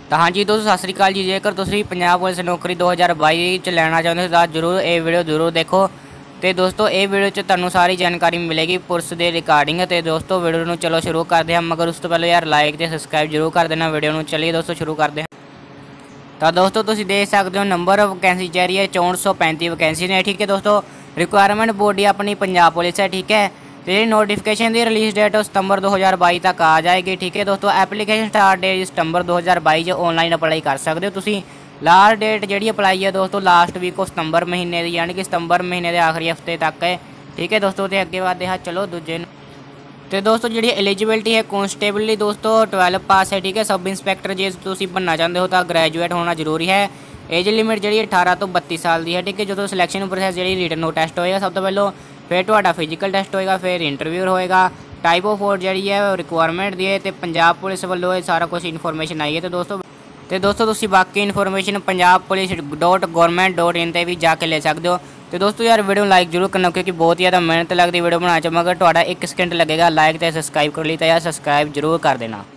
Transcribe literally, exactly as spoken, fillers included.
ਤਾਂ ਹਾਂਜੀ ਦੋਸਤੋ ਸਤਿ ਸ੍ਰੀ ਅਕਾਲ ਜੀ। ਜੇਕਰ ਤੁਸੀਂ ਪੰਜਾਬ ਪੁਲਿਸ ਨੌਕਰੀ ਦੋ ਹਜ਼ਾਰ ਬਾਈ ਚ ਲੈਣਾ ਚਾਹੁੰਦੇ ਹੋ ਤਾਂ ਜ਼ਰੂਰ ਇਹ ਵੀਡੀਓ ਜ਼ਰੂਰ ਦੇਖੋ। ਤੇ ਦੋਸਤੋ ਇਹ ਵੀਡੀਓ 'ਚ ਤੁਹਾਨੂੰ ਸਾਰੀ ਜਾਣਕਾਰੀ ਮਿਲੇਗੀ ਪੁਲਿਸ ਦੇ ਰਿਗਾਰਡਿੰਗ। ਤੇ ਦੋਸਤੋ ਵੀਡੀਓ ਨੂੰ ਚਲੋ ਸ਼ੁਰੂ ਕਰਦੇ ਹਾਂ, ਮਗਰ ਉਸ ਤੋਂ ਪਹਿਲਾਂ ਯਾਰ ਲਾਈਕ ਤੇ ਸਬਸਕ੍ਰਾइब ਜ਼ਰੂਰ ਕਰ ਦੇਣਾ ਵੀਡੀਓ ਨੂੰ। ਚਲਿए ਦੋਸਤੋ ਸ਼ੁਰੂ ਕਰਦੇ ਹਾਂ। ਤਾਂ ਦੋਸਤੋ ਤੁਸੀਂ ਦੇਖ ਸਕਦੇ ਹੋ ਨੰਬਰ ਵੈकेंसी जा रही है चौंठ सौ पैंती वैकेंसी ने। ठीक है दोस्तों, रिक्वायरमेंट बॉडी अपनी पंजाब पुलिस है। ठीक है, तो ये नोटिफिकेशन की रिलीज डेट सितंबर दो हज़ार बाई तक आ जाएगी। ठीक है दोस्तों, एप्लीकेशन स्टार्ट डेट सितंबर दो हज़ार बाई जो ऑनलाइन अप्लाई कर सकते हो तुसी। लास्ट डेट जी अप्लाई है दोस्तों लास्ट वीक ऑफ सितंबर महीने की, यानी कि सितंबर महीने के आखिरी हफ्ते तक है। ठीक है दोस्तों, तो अगे बढ़ते हैं चलो दूजे। तो दोस्तों जी एलिजिबिलिटी है कॉन्स्टेबल ली दोस्तों ट्वेल्व पास है। ठीक है, सब इंस्पैक्टर जे तुम बनना चाहते हो तो ग्रैजुएट होना जरूरी है। एज लिमिट जी अठारह तो बत्ती साल की है। ठीक है, जो सिलेक्शन प्रोसैस जी रिटन टैसट होएगा सब तो पहले, फिर तो फिजिकल टैसट होएगा, फिर इंटरव्यू होएगा। टाइप ऑफ फोर जी है रिक्वायरमेंट दी है, तो पंजाब पुलिस वालों सारा कुछ इन्फॉर्मेशन आई है। तो दोस्तों तो दोस्तों तुम बाकी information Punjab police dot government dot in पर भी जाके ले सकते हो। तो दोस्तों यार वीडियो लाइक जरूर करना, क्योंकि बहुत ज़्यादा मेहनत लगती वीडियो बनाने, मगर थोड़ा एक सेकंड लगेगा। लाइक तो सब्सक्राइब कर ली तो यार सब्सक्राइब जरूर कर देना।